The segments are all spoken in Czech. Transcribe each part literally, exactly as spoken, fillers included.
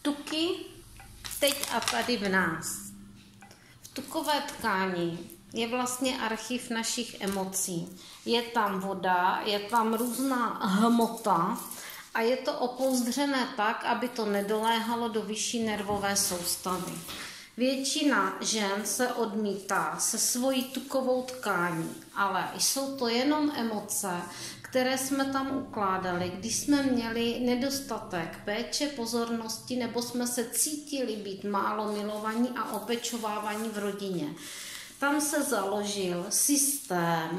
Tuky teď a tady v nás. V tukové tkáni je vlastně archiv našich emocí. Je tam voda, je tam různá hmota a je to opouzdřené tak, aby to nedoléhalo do vyšší nervové soustavy. Většina žen se odmítá se svojí tukovou tkání, ale jsou to jenom emoce, které jsme tam ukládali, když jsme měli nedostatek péče, pozornosti, nebo jsme se cítili být málo milovaní a opečovávaní v rodině. Tam se založil systém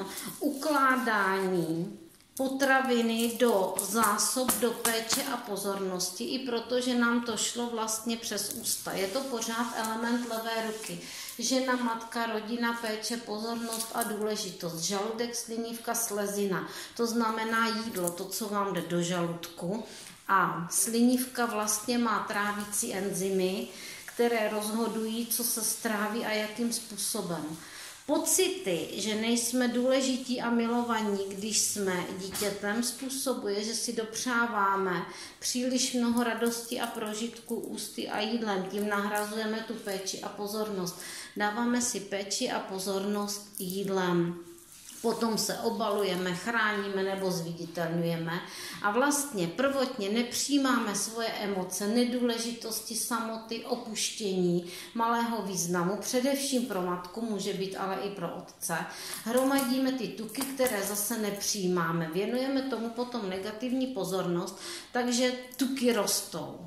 ukládání potraviny do zásob, do péče a pozornosti, i protože nám to šlo vlastně přes ústa. Je to pořád element levé ruky. Žena, matka, rodina, péče, pozornost a důležitost. Žaludek, slinivka, slezina. To znamená jídlo, to, co vám jde do žaludku. A slinivka vlastně má trávící enzymy, které rozhodují, co se stráví a jakým způsobem. Pocity, že nejsme důležití a milovaní, když jsme dítětem, způsobuje, že si dopřáváme příliš mnoho radosti a prožitku ústy a jídlem. Tím nahrazujeme tu péči a pozornost. Dáváme si péči a pozornost jídlem. Potom se obalujeme, chráníme nebo zviditelňujeme a vlastně prvotně nepřijímáme svoje emoce, nedůležitosti, samoty, opuštění, malého významu, především pro matku, může být ale i pro otce. Hromadíme ty tuky, které zase nepřijímáme, věnujeme tomu potom negativní pozornost, takže tuky rostou.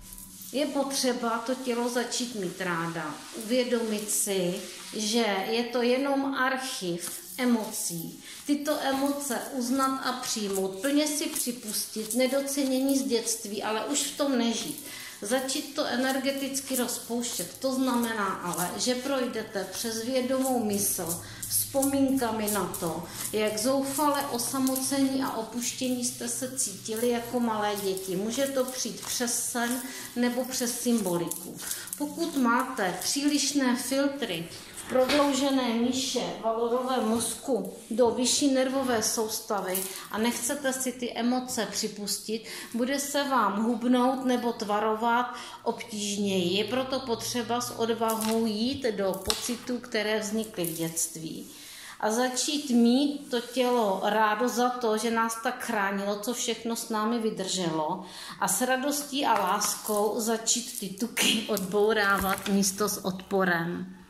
Je potřeba to tělo začít mít ráda, uvědomit si, že je to jenom archiv emocí. Tyto emoce uznat a přijmout, plně si připustit, nedocenění z dětství, ale už v tom nežít. Začít to energeticky rozpouštět. To znamená ale, že projdete přes vědomou mysl vzpomínkami na to, jak zoufale osamocení a opuštění jste se cítili jako malé děti. Může to přijít přes sen nebo přes symboliku. Pokud máte přílišné filtry v prodloužené míše valorové mozku do vyšší nervové soustavy a nechcete si ty emoce připustit, bude se vám hubnout nebo tvarovat obtížněji. Je proto potřeba s odvahou jít do pocitů, které vznikly v dětství. A začít mít to tělo rádo za to, že nás tak chránilo, co všechno s námi vydrželo. A s radostí a láskou začít ty tuky odbourávat místo s odporem.